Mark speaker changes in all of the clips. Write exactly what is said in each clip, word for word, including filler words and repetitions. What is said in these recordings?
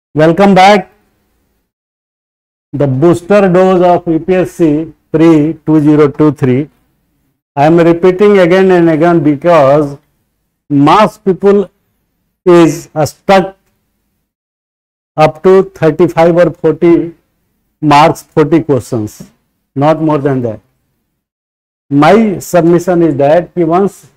Speaker 1: Welcome back. The booster dose of U P S C pre two thousand twenty-three. I am repeating again and again because mass people is stuck up to thirty-five or forty marks, forty questions, not more than that. My submission is that once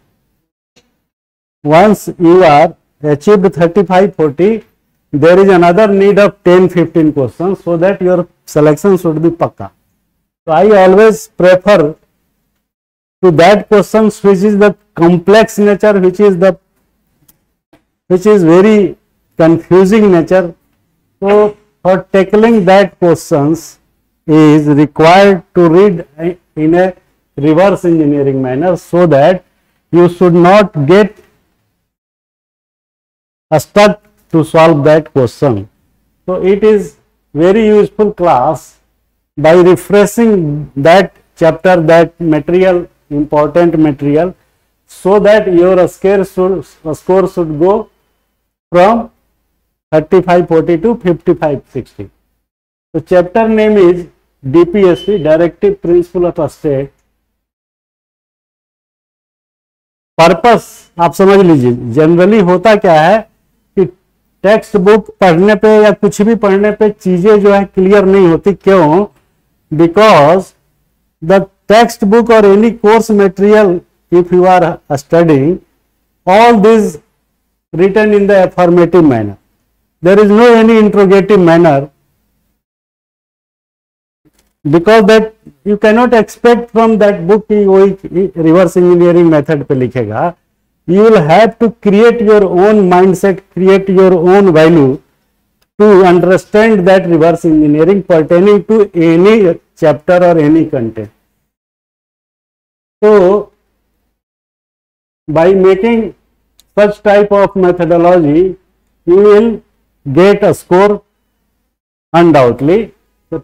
Speaker 1: once you are achieved thirty-five, forty, there is another need of ten, fifteen questions so that your selection should be pakka. So I always prefer to that questions which is the complex nature, which is the which is very confusing nature. So for tackling that questions is required to read in a reverse engineering manner so that you should not get stuck to solve that question. So it is very useful class by refreshing that chapter, that material, important material, so that your score should, score should go from thirty-five, forty to fifty-five, sixty. So chapter name is D P S P, Directive Principle of State. Purpose आप समझ लीजिए, generally होता क्या है कि text book पढ़ने पे या कुछ भी पढ़ने पे चीजें जो है क्लियर नहीं होती. क्यों? बिकॉज द टेक्स्ट बुक और any course material if you are studying all this written in the affirmative manner, there is no any interrogative manner, because that you cannot expect from that book कि वही reverse engineering method पे लिखेगा. You will have to create your own mindset, create your own value to understand that reverse engineering pertaining to any chapter or any content. So by making such type of methodology, you will get a score undoubtedly.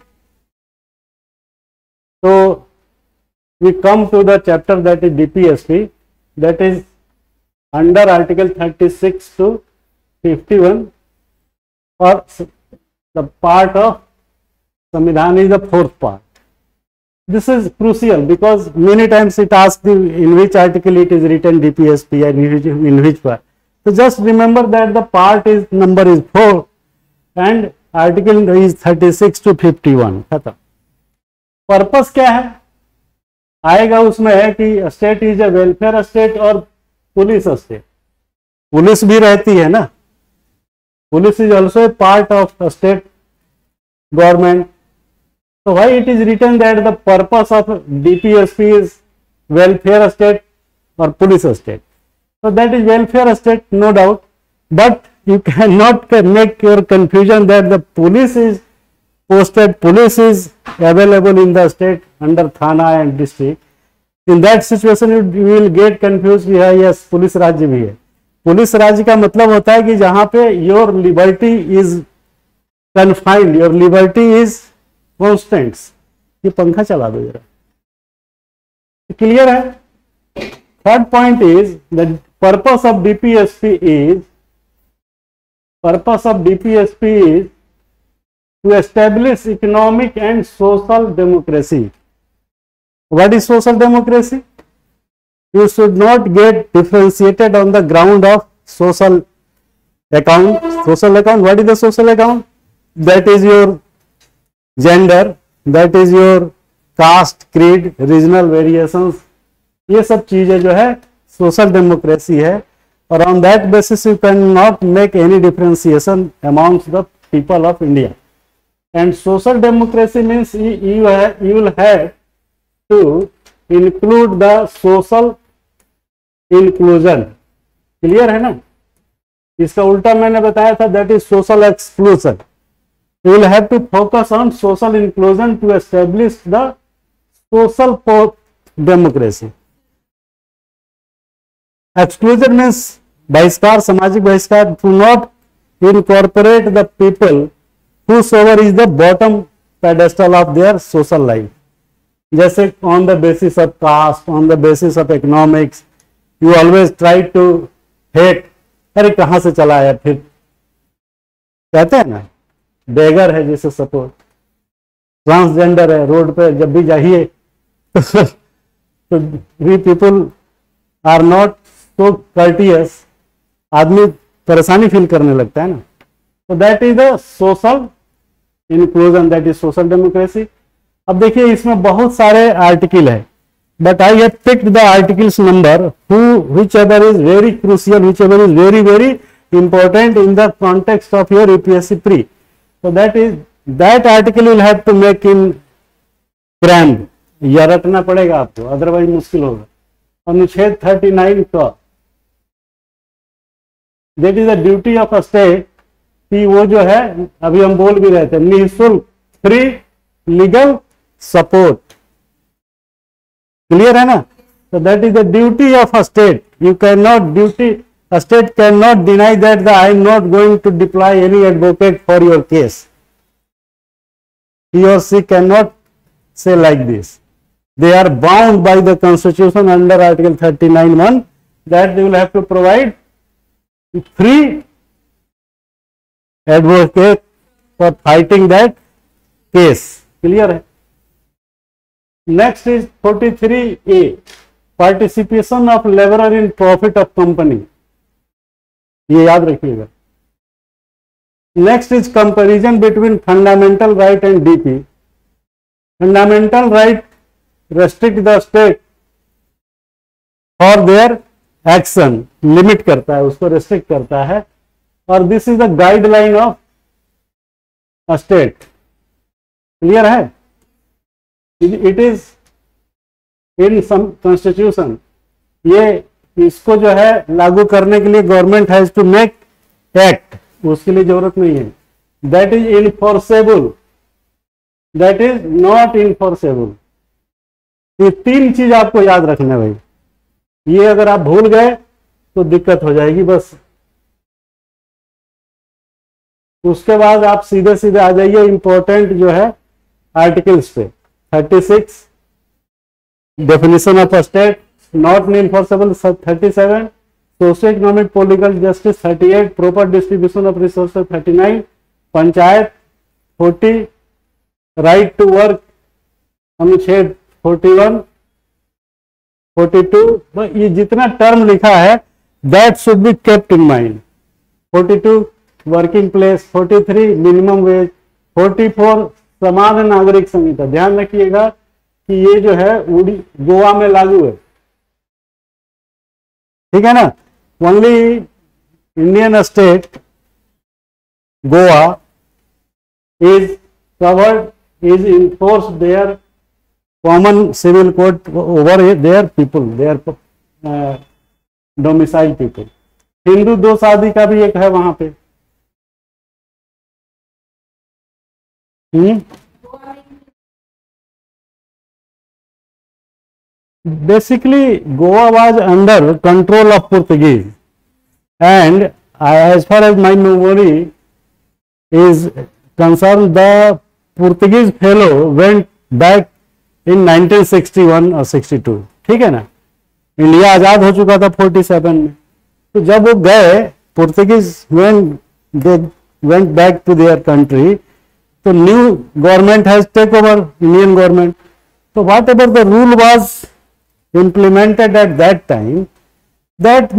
Speaker 1: So we come to the chapter that is D P S P, that is under article thirty-six to fifty-one, or the part of Samvidhan is the fourth part. This is crucial because many times it asks the in which article it is written D P S P and in which, in which part. So just remember that the part is number is four and article is thirty-six to fifty-one. खत्म. Purpose क्या है आएगा उसमें है कि state is a welfare state और police state. Police भी रहती है ना, police is also a part of state government. So why it is written that the purpose of D P S P is welfare state or police state? So that is welfare state, no doubt, but you cannot make your confusion that the police is posted, police is available in the state under Thana and district. In that situation you, you will get confused. Yeah, yes, police राज्य भी है. Police राज्य का मतलब होता है कि जहां पे your liberty is confined, your liberty is constants. ये पंखा चला दो जरा. क्लियर है? Third point is the purpose of D P S P is purpose of D P S P is to establish economic and social democracy. What is social democracy? You should not get differentiated on the ground of social account. Social account, what is the social account? That is your gender, that is your caste, creed, regional variations. ये सब चीजें जो है social democracy है, और on that basis you cannot make any differentiation amongst the people of India. And social democracy means you, you, have, you will have to include the social inclusion. Clear है ना? इसका उल्टा मैंने बताया था, that is social exclusion. You will have to focus on social inclusion to establish the social democracy. Exclusion means बहिष्कार, सामाजिक बहिष्कार, to not incorporate the people whosoever is the bottom pedestal of their social life. जैसे on the basis of caste, on the basis of economics, you always try to hate. अरे कहाँ से चला आया फिर, कहते हैं ना, बेगर है जैसे सपोज, ट्रांसजेंडर है, रोड पे जब भी जाइए तो we people are not so courteous, आदमी परेशानी फील करने लगता है ना। तो that is the social inclusion, that is social democracy. अब देखिए इसमें बहुत सारे आर्टिकल है, but I have picked the articles number who whichever is very crucial, whichever is very very important in the context of your U P S C pre. So that is that article will have to make in cram, या रटना पड़ेगा आपको, otherwise मुश्किल होगा। अनुच्छेद thirty nine का that is the duty of a state कि वो जो है, अभी हम बोल भी रहे थे, निःशुल्क फ्री लीगल सपोर्ट, क्लियर है ना। So that is the duty of a state. You cannot duty, a state cannot deny that the, I am not going to deploy any advocate for your case. He or she cannot say like this. They are bound by the constitution under article thirty-nine one that they will have to provide free advocate for fighting that case. Clear है। Next is forty-three A, participation of laborer in profit of company, ये याद रखिएगा। Next is comparison between fundamental right and D P. Fundamental right restrict the state for their action, limit करता है, उसको restrict करता है, और this is the guideline of a state. Clear है? It is in some constitution. ये इसको जो है लागू करने के लिए government has to make act, उसके लिए जरूरत नहीं है। That is enforceable, that is not enforceable. ये तीन चीज आपको याद रखना है भाई, ये अगर आप भूल गए तो दिक्कत हो जाएगी बस। उसके बाद आप सीधे सीधे आ जाइए इंपॉर्टेंट जो है आर्टिकल्स पे। Thirty six definition of a state not enforceable, thirty seven socio economic political justice, thirty eight proper distribution of resources, thirty nine panchayat, forty right to work अनुच्छेद फोर्टी वन, फोर्टी टू, ये जितना term लिखा है that should be kept in mind. Forty two working place, forty three minimum wage, forty four समान नागरिक संहिता। ध्यान रखिएगा कि ये जो है उड़ी गोवा में लागू है, ठीक है ना। Only Indian state Goa is covered, is enforce there common civil code over there people, there domicile people. Hindu दो शादी का भी एक है वहां पे। Hmm Basically, Goa was under control of Portuguese, and uh, as far as my memory is concerned, the Portuguese fellow went back in nineteen sixty one or sixty two, ठीक है ना। इंडिया आजाद हो चुका था फोर्टी सेवन में, तो जब वो गए Portuguese when they went back to their country, तो new government has take over, Indian government. So whatever the rule was implemented at that time, that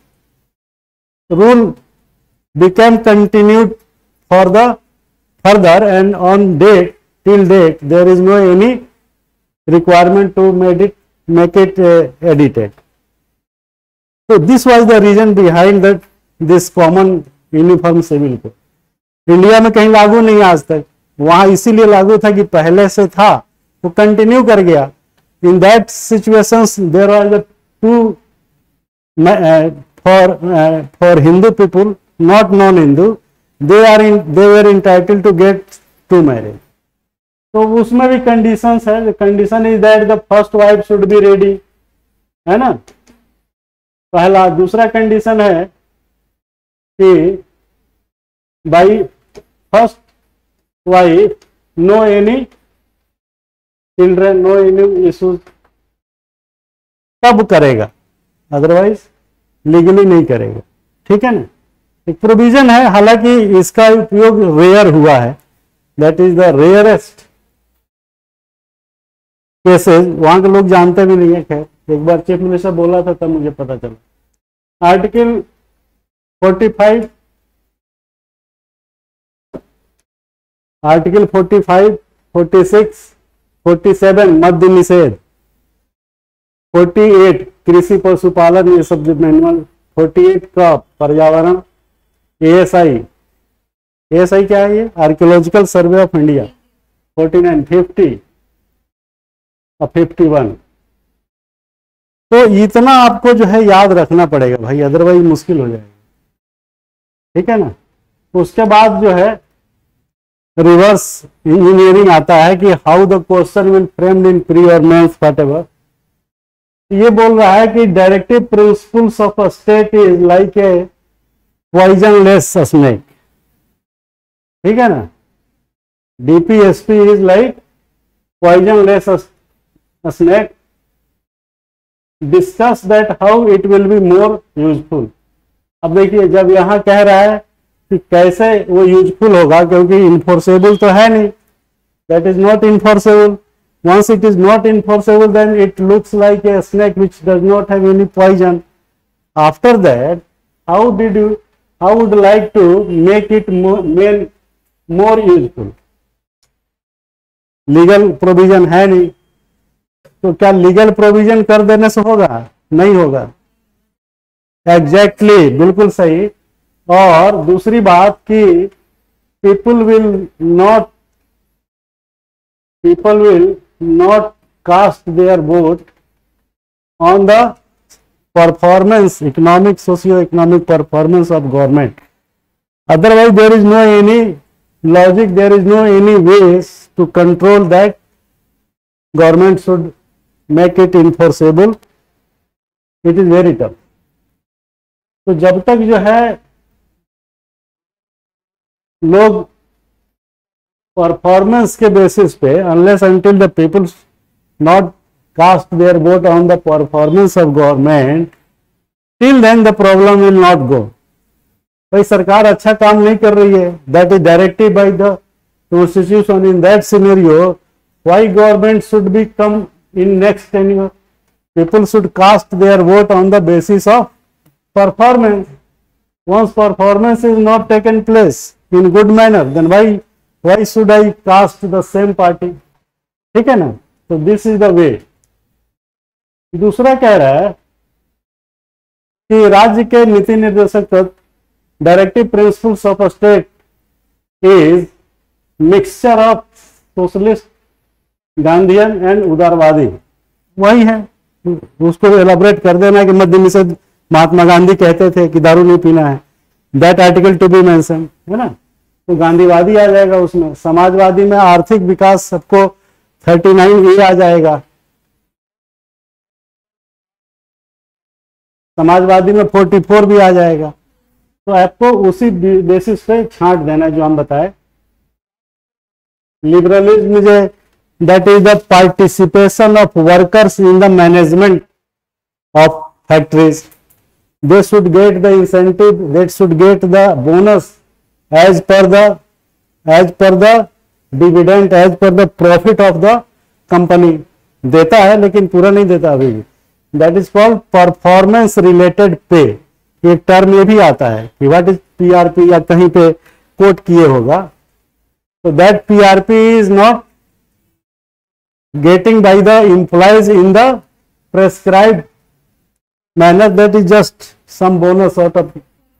Speaker 1: rule became continued for the further, and on date till date there is no any requirement to make it make it uh, edited. So this was the reason behind that this common uniform civil code. India में कहीं लागू नहीं आज तक, वहां इसीलिए लागू था कि पहले से था, वो कंटिन्यू कर गया। In that situations there are the two uh, for uh, for Hindu people, not non-Hindu, they are in they were entitled to get two marriage. तो उसमें भी conditions है। The condition is that the first wife should be ready, है ना, पहला। दूसरा condition है कि by first wife no any children, no any issues, तब करेगा, अदरवाइज लीगली नहीं करेगा, ठीक है ना। एक प्रोविजन है, हालांकि इसका उपयोग रेयर हुआ है, that is the rarest cases, वहां के लोग जानते भी नहीं है। खैर, एक बार चीफ मिनिस्टर बोला था तब मुझे पता चला। Article forty five, article forty five, forty six, forty seven मद्य निषेध, फोर्टी एट कृषि पशुपालन, ये सब जो मैनुअल, फोर्टी एट क्रॉप पर्यावरण, एएसआई, एएसआई क्या है ये, archaeological survey of India, forty nine, fifty और फिफ्टी वन। तो इतना आपको जो है याद रखना पड़ेगा भाई, अदरवाइज मुश्किल हो जाएगा, ठीक है ना। उसके बाद जो है रिवर्स इंजीनियरिंग आता है कि how the question will framed in pre और मेंस व्हाटएवर। ये बोल रहा है कि directive principles of a state is like a poisonless snake, ठीक है ना। DPSP is like poisonless snake, discuss that how it will be more useful. अब देखिए, जब यहां कह रहा है कि कैसे वो यूजफुल होगा, क्योंकि इन्फोर्सेबल तो है नहीं, that is not enforceable. Once it is not enforceable, then it looks like a snake which does not have any poison. After that, how did you, how would like to make it more, more useful? Legal provision है नहीं, तो क्या legal provision कर देने से होगा? नहीं होगा। एग्जैक्टली exactly, बिल्कुल सही। और दूसरी बात कि people will not people will not cast their vote on the performance, economic, socio-economic performance of government. Otherwise, there is no any logic, there is no any ways to control that. Government should make it enforceable. It is very tough. तो जब तक जो है लोग performance के basis पे, unless until the people not cast their vote on the performance of government, till then the problem will not go. भाई सरकार अच्छा काम नहीं कर रही है, that is directive by the constitution. In that scenario, why government should be come in next tenure? People should cast their vote on the basis of performance. Once performance is not taken place in good manner, then why Why should I cast the same party? ठीक है ना। तो this is the way. दूसरा कह रहा है कि राज्य के नीति निर्देशक तत्व, directive principles of a state is mixture of socialist, Gandhian and उदारवादी। वही है, उसको एलाबोरेट कर देना कि मद्य निषेध महात्मा गांधी कहते थे कि दारू नहीं पीना है, that article to be mention, है ना। तो गांधीवादी आ जाएगा उसमें। समाजवादी में आर्थिक विकास सबको थर्टी नाइन ए आ जाएगा, समाजवादी में फोर्टी फोर भी आ जाएगा। तो आपको उसी बेसिस पे छांट देना जो हम बताए। लिबरलिज्म जो that is the participation of workers in the management of factories, they should get the incentive, they should get the bonus as per the as per the dividend, as per the profit of the company। देता है लेकिन पूरा नहीं देता अभी भी। That is called performance related pay. एक term ये भी आता है कि व्हाट इज पीआरपी, या कहीं पे कोट किए होगा। तो that PRP is not getting by the employees in the prescribed manner, that is just some bonus out of.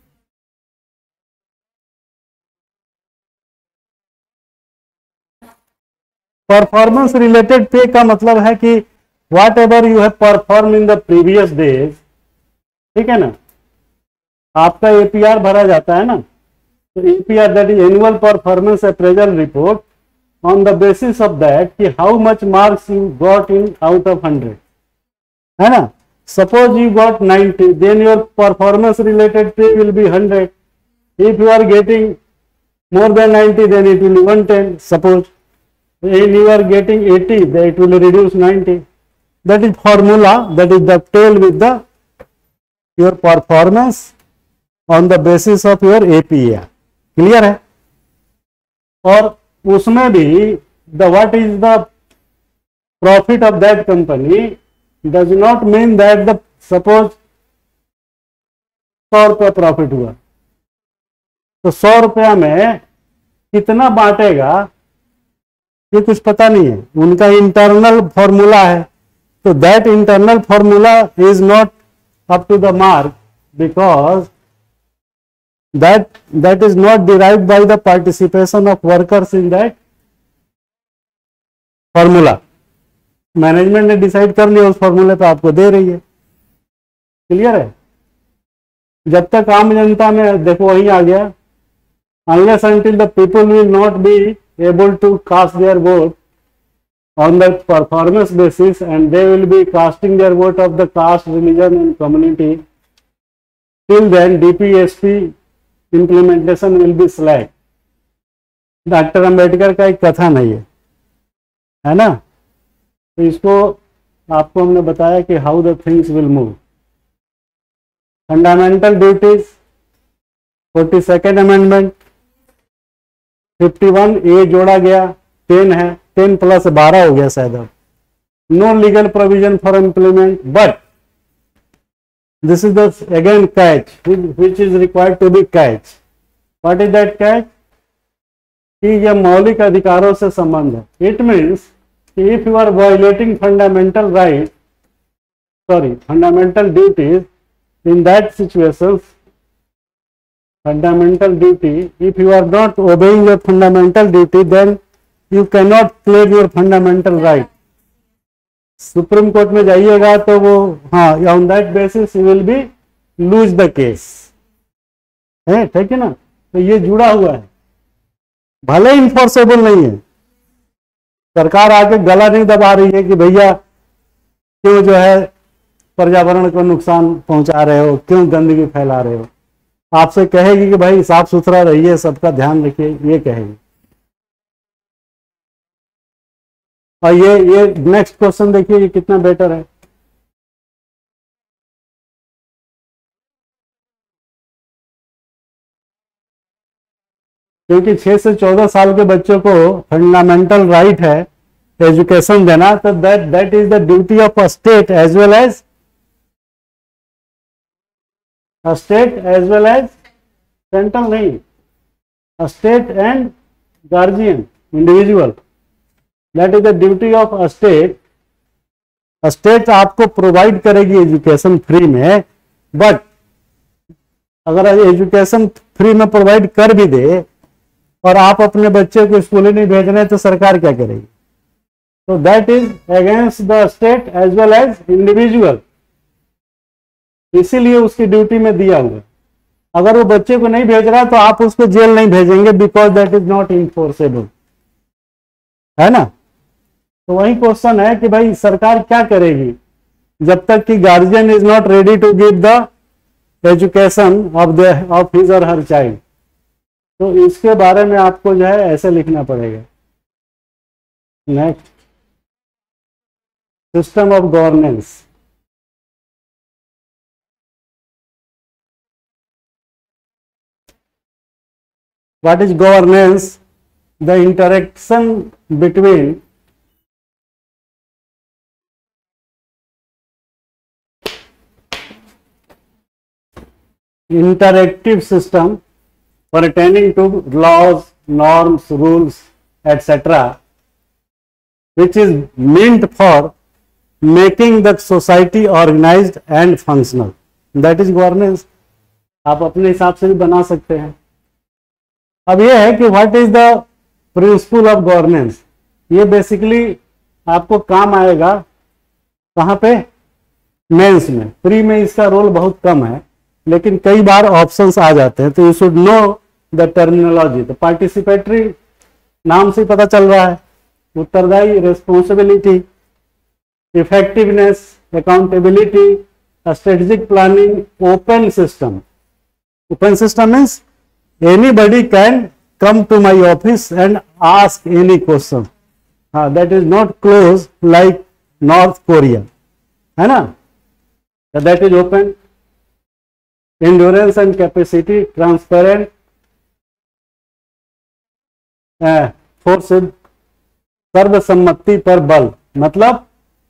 Speaker 1: Performance related pay का मतलब है कि whatever you have perform in the previous days, ठीक है ना। आपका APR भरा जाता है ना, तो APR that is annual performance appraisal report, on the basis of that कि how much marks you got in out of hundred, है ना। Suppose you got ninety, then your performance related pay will be hundred. If you are getting more than ninety, then it will be one ten suppose. If you are getting eighty, then it will reduce ninety. That is formula that is dovetail with the your performance on the basis of your APA. Clear है? और उसमें भी the what is the profit of that company does not mean that the suppose सौ रुपया profit हुआ तो सौ रुपया में कितना बांटेगा ये कुछ पता नहीं है, उनका इंटरनल फॉर्मूला है। तो that internal formula is not up to the mark because that that is not derived by the participation of workers in that formula. Management ने डिसाइड कर लिया, उस फॉर्मूले पे आपको दे रही है। क्लियर है? जब तक आम जनता में देखो वही आ गया, unless until the people will not be able to cast their vote on the performance basis and they will be casting their vote of the caste, religion and community, till then D P S P implementation will be slack। Doctor Ambedkar का एक कथन है ये, है ना? तो इसको आपको हमने बताया कि how the things will move. Fundamental duties forty second amendment fifty one A जोड़ा गया, टेन है, टेन प्लस बारह हो गया शायद अब। No legal provision for employment but this is the again catch which is required to be catch. What is that catch? कि यह मौलिक अधिकारों से संबंध है। It means if you are violating fundamental right sorry fundamental duties in that situations fundamental duty, if you are not obeying your fundamental duty then you cannot claim your fundamental right। Supreme court में जाइएगा तो वो हाँ on that basis you will be lose the case है, ठीक है ना? तो ये जुड़ा हुआ है, भले इन्फोर्सेबल नहीं है। सरकार आके गला नहीं दबा रही है कि भैया क्यों जो है पर्यावरण को नुकसान पहुंचा रहे हो, क्यों गंदगी फैला रहे हो। आपसे कहेगी कि भाई साफ सुथरा रहिए, सबका ध्यान रखिए, ये कहेगी। और ये ये नेक्स्ट क्वेश्चन देखिए, ये कितना बेटर है। क्योंकि छह से चौदह साल के बच्चों को फंडामेंटल राइट है एजुकेशन देना, तो that that is the duty of a state as well as a state as well as central नहीं, a state and guardian individual, that is the duty of a state। a state आपको provide करेगी education free में, but अगर education free में provide कर भी दे और आप अपने बच्चे को स्कूल नहीं भेज रहे तो सरकार क्या करेगी? तो that is against the state as well as individual, इसीलिए उसकी ड्यूटी में दिया हुआ। अगर वो बच्चे को नहीं भेज रहा तो आप उसको जेल नहीं भेजेंगे because that is not enforceable, है ना? तो वही क्वेश्चन है कि भाई सरकार क्या करेगी जब तक कि guardian is not ready to give the education of the of his और हर चाइल्ड। तो इसके बारे में आपको जो है ऐसे लिखना पड़ेगा। Next, system of governance. What is governance? The interaction between interactive system pertaining to laws, norms, rules, et cetera, which is meant for making the society organized and functional. That is governance। आप अपने हिसाब से भी बना सकते हैं। अब ये है कि what is the principle of governance. ये बेसिकली आपको काम आएगा कहाँ पे? मेंस में। प्री में इसका रोल बहुत कम है, लेकिन कई बार ऑप्शंस आ जाते हैं, तो you should know the terminology. तो पार्टिसिपेटरी नाम से पता चल रहा है, उत्तरदायी, responsibility, effectiveness, accountability, strategic planning, open system. Open system means anybody can come to my office and ask any question। हाँ, that is not closed like North Korea, है ना? That is open। endurance and capacity, transparent, force, सर्वसम्मति पर बल, मतलब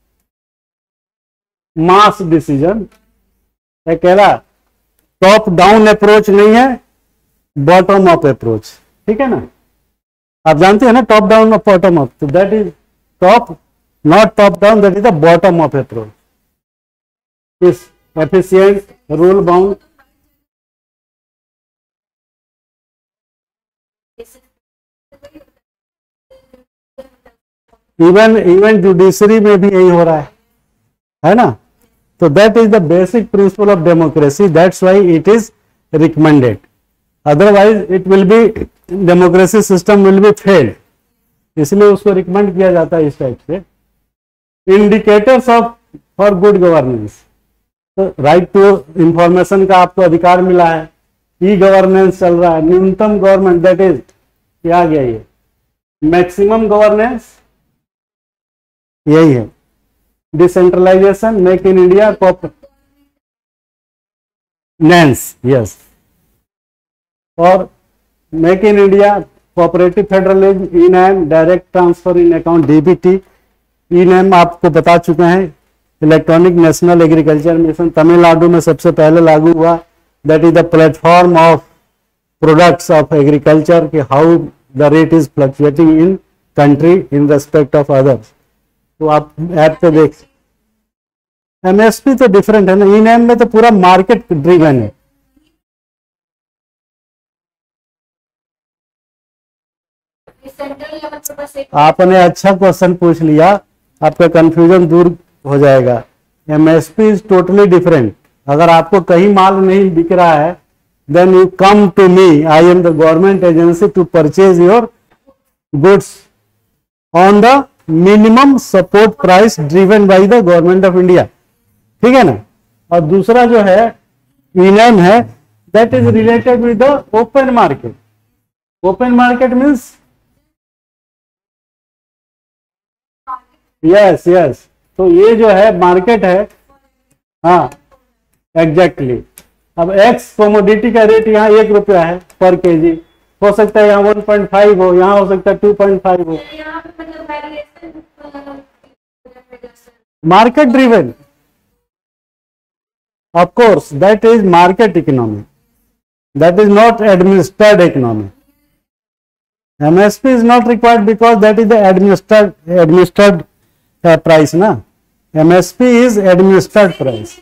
Speaker 1: mass decision. अकेला top down approach नहीं है, बॉटम अप अप्रोच, ठीक है ना। आप जानते हैं ना टॉप डाउन और बॉटम अप, तो that is top, not top down, that is the bottom up approach. इस efficient, rule bound, even even judiciary में भी यही हो रहा है, है ना। तो that is the basic principle of democracy, that's why it is recommended, otherwise it will be, democracy system will be failed, इसलिए उसको रिकमेंड किया जाता है इस टाइप से। Indicators of for good governance, तो राइट टू इंफॉर्मेशन का आपको अधिकार मिला है, ई गवर्नेंस चल रहा है, न्यूनतम गवर्नमेंट, दैट इज क्या आ गया ये, मैक्सिमम गवर्नेंस, यही है। डिसेंट्रलाइजेशन, मेक इन इंडिया, नैंस, यस, और make in India, cooperative federalism, e NAM, direct transfer in account, DBT. E NAM आपको बता चुके हैं, electronic national agriculture mission, Tamil Nadu में सबसे पहले लागू हुआ, that is the platform of products of agriculture, कि how the rate is fluctuating in country in respect of others. तो आप ऐप पे देख, एमएसपी तो डिफरेंट है ना, ई नैम में तो पूरा मार्केट ड्रिवन है। आपने अच्छा क्वेश्चन पूछ लिया, आपका कंफ्यूजन दूर हो जाएगा। MSP is totally different. अगर आपको कहीं माल नहीं बिक रहा है, then you come to me, I am the government agency to purchase your goods on the minimum support price driven by the government of India, ठीक है ना। और दूसरा जो है ई नैम है, that is related with the open market. Open market means, yes yes, तो ये जो है मार्केट है, हाँ एग्जैक्टली exactly. अब एक्स कोमोडिटी का रेट यहाँ एक रुपया है पर केजी, हो सकता है यहाँ वन पॉइंट फाइव हो, यहाँ हो सकता है टू पॉइंट फाइव हो, market driven, of course that is market economy, that is not administered economy. MSP is not required because that is the administered administered price ना, एमएसपी इज एडमिनिस्ट्रेड प्राइस।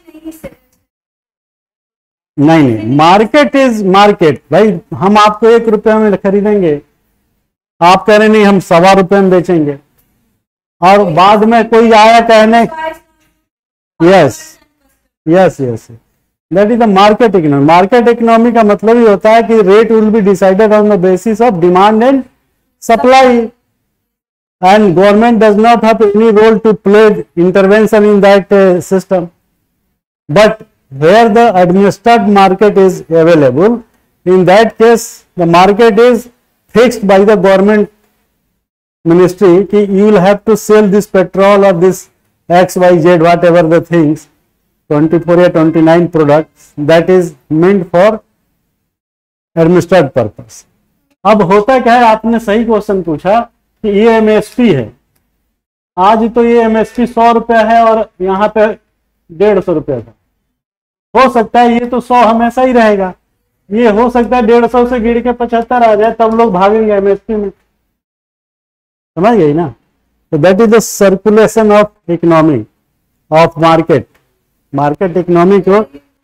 Speaker 1: नहीं नहीं, market is market. भाई हम आपको एक रुपये में खरीदेंगे, आप कह रहे नहीं हम सवा रुपये में बेचेंगे, और बाद में कोई आया कहने, yes yes yes, that is the market economy. Market economy का मतलब ही होता है कि rate will be decided on the basis of demand and supply, and government does not have any role to play intervention in that system, but where the administered market is available, in that case the market is fixed by the government ministry कि you will have to sell this petrol or this X Y Z whatever the things, twenty-four या twenty-nine products that is meant for administered purpose। अब होता क्या है, आपने सही question पूछा कि ये एमएसपी है, आज तो ये एमएसपी सौ रुपया है और यहाँ पे डेढ़ सौ रुपया था, हो सकता है ये तो सौ हमेशा ही रहेगा, ये हो सकता है डेढ़ सौ से गिर के पचहत्तर आ जाए, तब लोग भागेंगे एमएसपी में, समझ गई ना। तो that is the circulation of economy of market, market economy को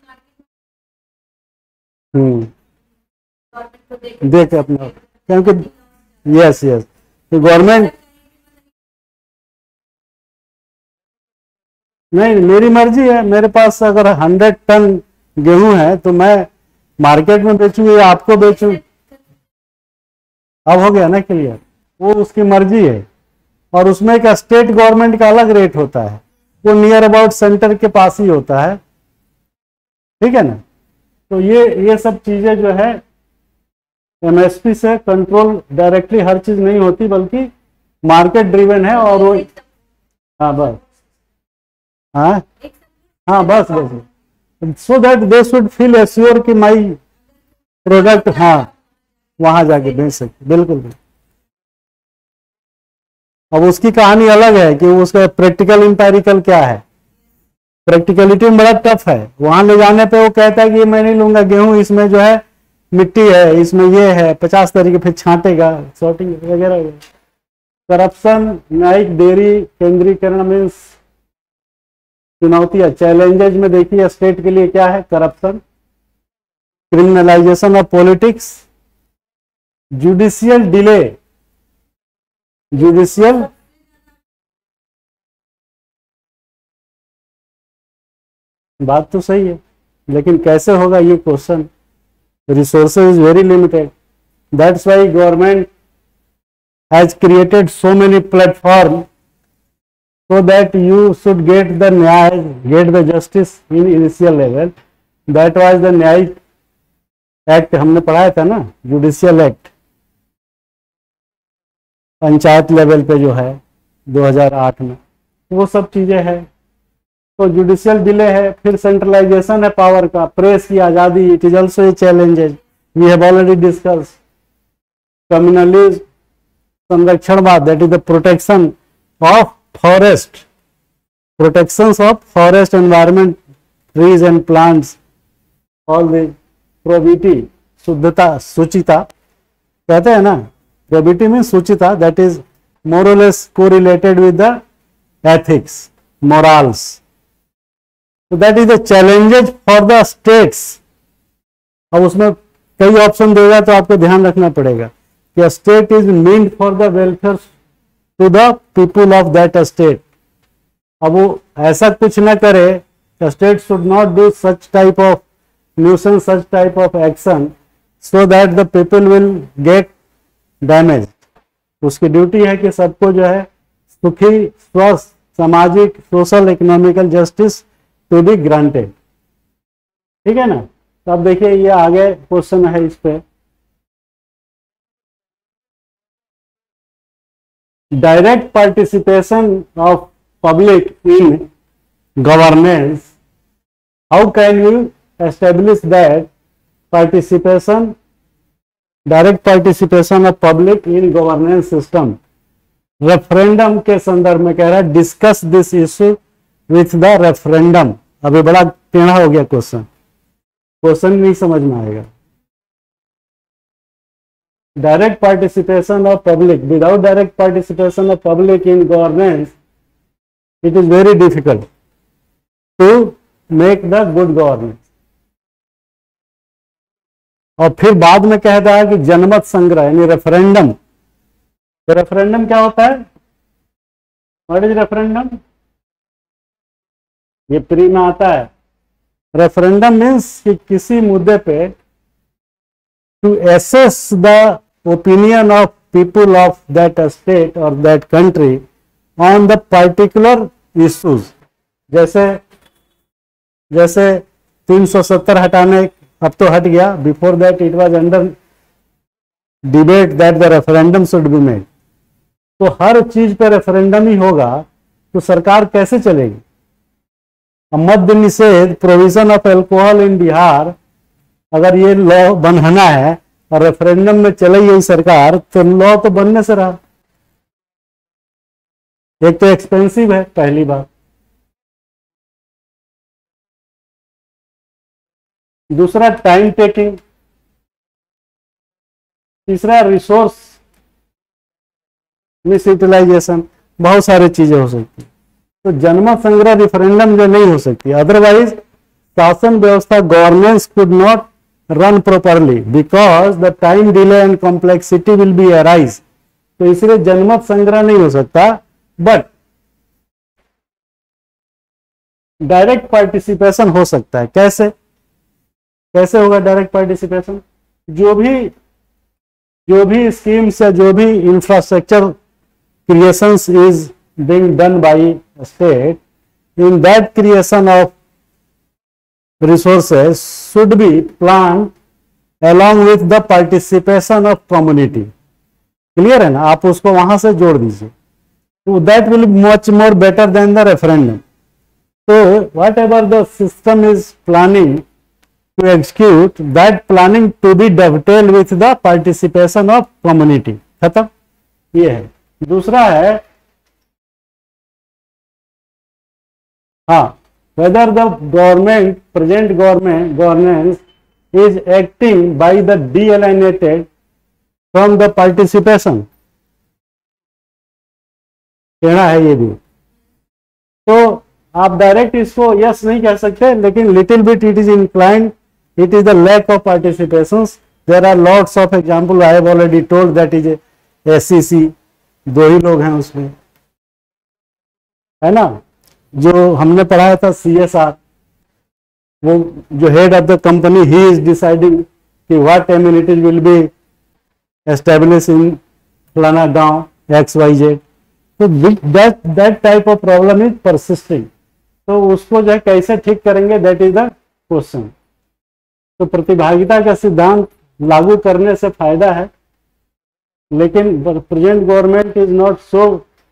Speaker 1: हम्म देख अपना, क्योंकि यस यस गवर्नमेंट, नहीं मेरी मर्जी है, मेरे पास अगर हंड्रेड टन गेहूं है तो मैं मार्केट में बेचूं या आपको बेचूं, अब हो गया ना क्लियर, वो उसकी मर्जी है। और उसमें एक स्टेट गवर्नमेंट का अलग रेट होता है, वो नियर अबाउट सेंटर के पास ही होता है, ठीक है ना। तो ये ये सब चीजें जो है एमएसपी से कंट्रोल डायरेक्टली हर चीज नहीं होती, बल्कि मार्केट ड्रिवन है। और वो हाँ बस हाँ हाँ बस बस so that they should feel assure कि माई प्रोडक्ट हाँ वहां जाके बेच सकते, बिल्कुल बिल्कुल। अब उसकी कहानी अलग है कि उसका प्रैक्टिकल इंपेरिकल क्या है। प्रैक्टिकलिटी में बड़ा टफ है, वहां ले जाने पे वो कहता है कि मैं नहीं लूंगा गेहूं, इसमें जो है मिट्टी है, इसमें ये है, पचास तरीके, फिर छांटेगा, सॉर्टिंग वगैरह। करप्शन, न्यायिक देरी, केंद्रीकरण मीन्स चुनौतियां, चैलेंजेस में देखिए स्टेट के लिए क्या है, corruption, criminalisation of politics, judicial delay, judicial बात तो सही है, लेकिन कैसे होगा ये question. Resources is very limited, that's why government has created so many platform so that you should get the न्याय, get the justice in initial level. That was the न्यायिक एक्ट हमने पढ़ाया था ना, जुडिशियल एक्ट, पंचायत लेवल पे जो है दो हज़ार आठ में, वो सब चीजें हैं। तो जुडिशियल डिले है, फिर सेंट्रलाइजेशन है पावर का, प्रेस की आजादी, it is also a challenges, we have already discuss. Communalism, संरक्षणवाद, that is the protection of forest, protections of forest environment, trees and plants, all the probity, शुद्धता, सुचिता कहते हैं ना, probity में सुचिता, that is more or less correlated with the ethics, morals. So that is the challenges for the states. अब उसमें कई option देगा तो आपको ध्यान रखना पड़ेगा कि state is meant for the welfare to the people of that state. अब वो ऐसा कुछ ना करे, the state should not do such type of nuisance, such type of action so that the people will get damaged. उसकी duty है कि सबको जो है सुखी, स्वस्थ, सामाजिक, social, economical justice to be granted. ठीक है ना। तो अब देखिए ये आगे क्वेश्चन है इस पे, direct participation of public in governance. How can you establish that participation, direct participation of public in governance system? Referendum के संदर्भ में कह रहा है, discuss this issue with the referendum. अभी बड़ा टेढ़ा हो गया क्वेश्चन, क्वेश्चन नहीं समझ में आएगा। Direct participation of public, without direct participation of public in governance, it is very difficult to make the good governance. और फिर बाद में कहता है कि जनमत संग्रह यानी रेफरेंडम। तो रेफरेंडम क्या होता है? What is referendum? ये प्री में आता है। रेफरेंडम मीन्स कि किसी मुद्दे पे to assess the opinion of people of that state or that country on the particular issues. जैसे जैसे तीन सौ सत्तर हटाने, अब तो हट गया, before that it was under debate that the referendum should be made. तो हर चीज पे रेफरेंडम ही होगा तो सरकार कैसे चलेगी? मद्य निषेध, provision of alcohol in Bihar, अगर ये लॉ बनाना है और रेफरेंडम में चले गई सरकार, तो लॉ तो बनने से रहा। एक तो एक्सपेंसिव है, पहली बात, दूसरा टाइम टेकिंग, तीसरा रिसोर्स मिस यूटिलाइजेशन, बहुत सारी चीजें हो सकती है। तो जनमत संग्रह रेफरेंडम जो नहीं हो सकती, अदरवाइज शासन व्यवस्था governance could not run properly because the time delay and complexity will be arise. तो इसलिए जनमत संग्रह नहीं हो सकता, बट डायरेक्ट पार्टिसिपेशन हो सकता है। कैसे कैसे होगा डायरेक्ट पार्टिसिपेशन? जो भी जो भी स्कीम्स या जो भी infrastructure creations is being done by state, in that creation of resources should be planned along with the participation of community. Clear है ना? आप उसको वहां से जोड़ दीजिए, तो that will be much more better than the referendum. So whatever the system is planning to execute, that planning to be dovetailed with the participation of community. खत्म, ये है. दूसरा है, हाँ, whether the government, present government governance is acting by the de-alienated from the participation. कहना है ये भी. तो आप डायरेक्ट इसको यस नहीं कह सकते, लेकिन little bit it is inclined, it is the lack of participation. There are lots of example, I have already told that is SCC, दो ही लोग हैं उसमें, है ना. जो हमने पढ़ाया था सीएसआर, वो जो head of the company, he is deciding कि what amenities will be establish in फलाना गांव एक्स वाई जेड. तो that that type of problem is persisting. तो उसको जो है कैसे ठीक करेंगे, दैट इज द क्वेश्चन. तो प्रतिभागिता का सिद्धांत लागू करने से फायदा है, लेकिन present government is not so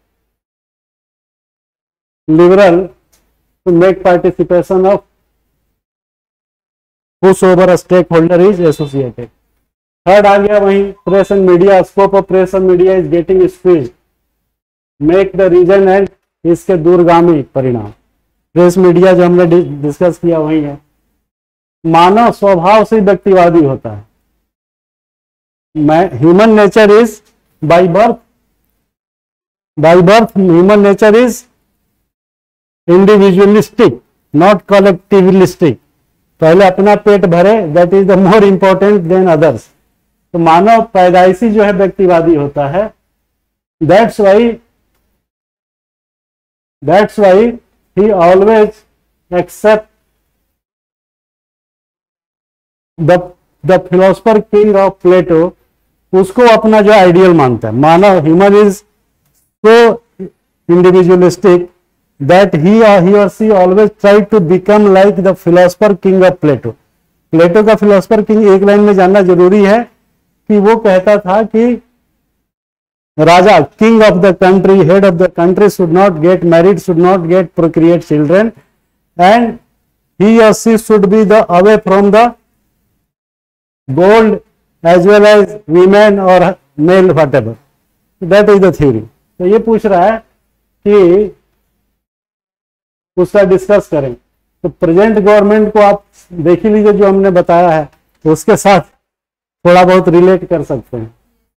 Speaker 1: liberal to make participation of whosoever a stakeholder is associated. Third आ गया वही, press and media, scope of press and media is getting squeezed, make the reason and इसके दूरगामी परिणाम. Press media जो हमने discuss किया वही है. मानव स्वभाव से व्यक्तिवादी होता है. Human nature is by birth, by birth human nature is individualistic, not collectivistic. पहले अपना पेट भरे, that is the more important than others. तो मानव पैदाइशी जो है व्यक्तिवादी होता है. That's why that's why he always except the the philosopher king of Plato, उसको अपना जो आइडियल मानता है. मानव, human is so individualistic that he or he or she always tried to become like the philosopher king of Plato. Plato का philosopher king एक line में जानना जरूरी है कि वो कहता था कि राजा, king of the country, head of the country, should not get married, should not get procreate children, and he और she should be the away from the gold as well as women और male whatever. That is the theory. तो ये पूछ रहा है कि उसका discuss करें. तो प्रेजेंट गवर्नमेंट को आप देख ही लीजिए, जो हमने बताया है तो उसके साथ थोड़ा बहुत रिलेट कर सकते हैं.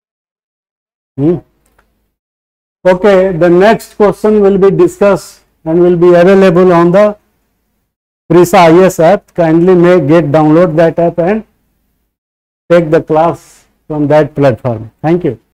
Speaker 1: Okay, the next question will be discuss and will be available on the Prisa I S app. Kindly may get download that app and take the class from that platform. Thank you.